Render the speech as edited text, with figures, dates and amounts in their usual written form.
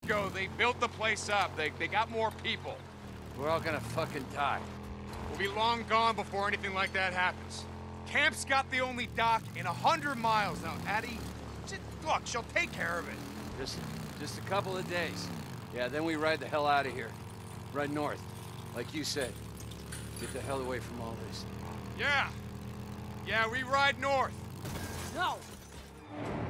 ago, they built the place up. They got more people. We're all gonna fucking die. We'll be long gone before anything like that happens. Camp's got the only dock in 100 miles. Now, Addie, look, she'll take care of it. Just a couple of days. Yeah, then we ride the hell out of here. Ride north, like you said. Get the hell away from all this. Yeah. Yeah, we ride north. No!